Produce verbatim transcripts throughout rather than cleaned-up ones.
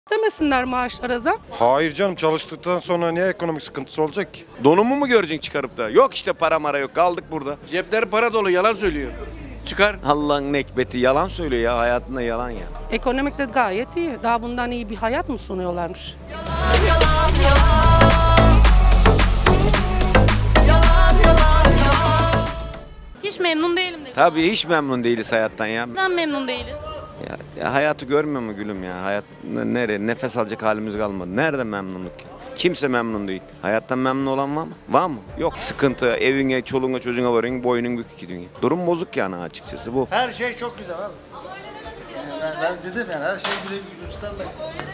Demesinler maaşlara zam. Hayır canım, çalıştıktan sonra niye ekonomik sıkıntısı olacak ki? Donumu mu göreceksin çıkarıp da? Yok işte para mara yok, kaldık burada. Cepleri para dolu, yalan söylüyor. Çıkar. Allah'ın nekbeti, yalan söylüyor ya, hayatında yalan ya. Ekonomik de gayet iyi. Daha bundan iyi bir hayat mı sunuyorlarmış? Yalan, yalan, yalan. Yalan, yalan, yalan. Hiç memnun değilim dedi. Tabii hiç memnun değiliz hayattan ya. Neden memnun değiliz? Ya, ya hayatı görmüyor mu gülüm ya? Hayat nereye? Nefes alacak halimiz kalmadı. Nerede memnunluk ya? Kimse memnun değil. Hayattan memnun olan var mı? Var mı? Yok. Sıkıntı, evine, çoluğuna, çocuğuna varın, boynun bükük gidiyor. Durum bozuk yani açıkçası bu. Her şey çok güzel abi. Yani ben, ben dedim yani her şey güzel güzel.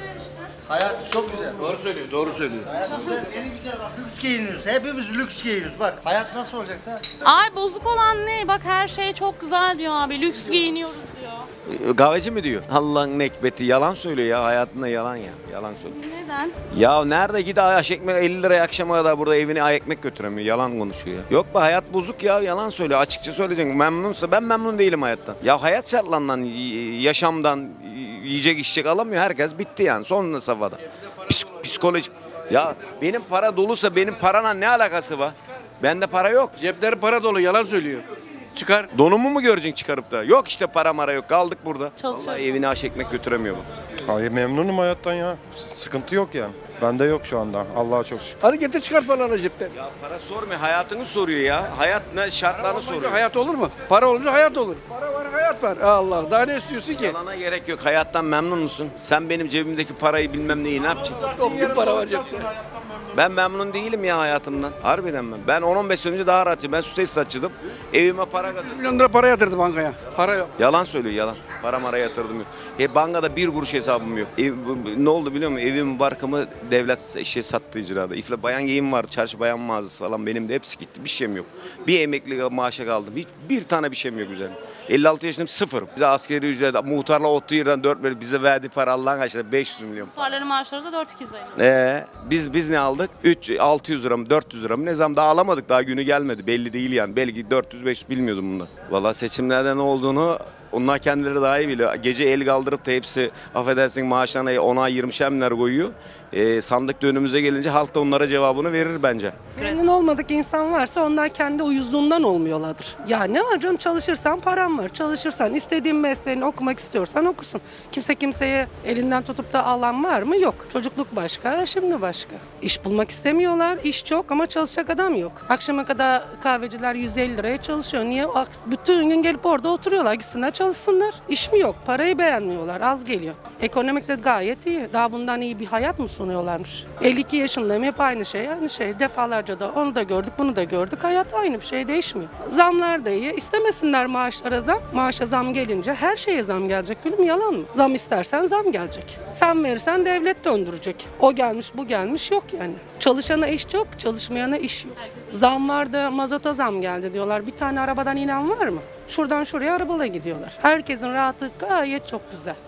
Hayat çok güzel. Doğru söylüyor, doğru söylüyor. Hayat güzel, en güzel bak lüks giyiniyoruz. Hepimiz lüks giyiniyoruz bak. Hayat nasıl olacak da? Ay bozuk olan ne? Bak her şey çok güzel diyor abi. Lüks giyiniyoruz diyor. Kahveci mi diyor? Allah'ın nekbeti, yalan söylüyor ya, hayatında yalan ya. Yalan söylüyor. Neden? Ya nerede gidi aş ekmek elli liraya akşama kadar burada evine ay ekmek götüremiyor. Yalan konuşuyor ya. Yok be, hayat bozuk ya, yalan söylüyor. Açıkça söyleyeceksin. Memnunsa ben memnun değilim hayattan. Ya hayat şartlarından, yaşamdan yiyecek içecek alamıyor herkes, bitti yani son safhada. Psik psikolojik. Ya benim para dolusa benim parana ne alakası var? Bende para yok. Cepleri para dolu, yalan söylüyor. Çıkar. Donumu mu göreceksin çıkarıp da? Yok işte para mara yok, kaldık burada. Çalışıyorum. Vallahi evine aş ekmek götüremiyor bu. Hayır, memnunum hayattan ya. Sıkıntı yok yani. Bende yok şu anda. Allah'a çok şükür. Hadi getir çıkar paraları cepten. Ya para sormuyor, hayatını soruyor ya. Hayat ne, şartlarını soruyor. Hayat olur mu? Para olunca hayat olur. Para var, hayat var. Allah Allah. Daha ne istiyorsun ki? Yalana gerek yok. Hayattan memnun musun? Sen benim cebimdeki parayı bilmem neyi ne yapacaksın? Toplu para var cepte. Ben memnun değilim ya hayatımdan. Harbiden ben. Ben on on beş sene önce daha rahatım. Ben su tesisatçıydım. Evime para kazandım. Milyon lira para yatırdı bankaya. Para yok. Yalan söylüyor, yalan. Para mara yatırdım yok. E, bankada bir kuruş hesabım yok. Ev, ne oldu biliyor musun? Evim, barkımı devlet şey sattı icrada. İfla bayan giyim var, çarşı bayan mağazası falan. Benim de hepsi gitti. Bir şeyim yok. Bir emekli maaşa kaldım. Hiç, bir tane bir şeyim yok üzerine. elli altı yaşındayım, sıfırım. Bize askeri ücret, muhtarla otuz yerden dört verip bize verdiği para Allah'ın aşkına beş yüz milyon. Muhtarların maaşları da dört ikiz ayı. Ee, biz biz ne aldık? üç altı yüz lira mı dört yüz lira mı? Ne zaman daha alamadık. Daha günü gelmedi. Belli değil yani. Belki dört yüz beş yüz bilmiyordum bundan. Vallahi seçimlerde ne olduğunu onlar kendileri daha iyi biliyor. Gece el kaldırıp da hepsi affedersin maaşlarına ona yirmişer milyar koyuyor. Ee, sandıkta önümüze gelince halk da onlara cevabını verir bence. Memnun olmadık insan varsa onlar kendi uyuzluğundan olmuyorlardır. Ya ne var canım, çalışırsan param var. Çalışırsan istediğin mesleğini okumak istiyorsan okusun. Kimse kimseye elinden tutup da alan var mı? Yok. Çocukluk başka, şimdi başka. İş bulmak istemiyorlar. İş çok ama çalışacak adam yok. Akşama kadar kahveciler yüz elli liraya çalışıyor. Niye? Bütün gün gelip orada oturuyorlar. Gitsinler çalışsınlar. İş mi yok? Parayı beğenmiyorlar. Az geliyor. Ekonomik de gayet iyi. Daha bundan iyi bir hayat mı sunuyorlarmış? elli iki yaşındayım. Hep aynı şey. Aynı şey. Defalarca da onu da gördük, bunu da gördük. Hayat aynı, bir şey değişmiyor. Zamlar da iyi. İstemesinler maaşlara zam. Maaşa zam gelince her şeye zam gelecek. Gülüm, yalan mı? Zam istersen zam gelecek. Sen verirsen devlet döndürecek. O gelmiş, bu gelmiş, yok yani. Çalışana iş çok, çalışmayana iş yok. Zamlarda mazota zam geldi diyorlar. Bir tane arabadan inen var mı? Şuradan şuraya arabayla gidiyorlar. Herkesin rahatlığı gayet çok güzel.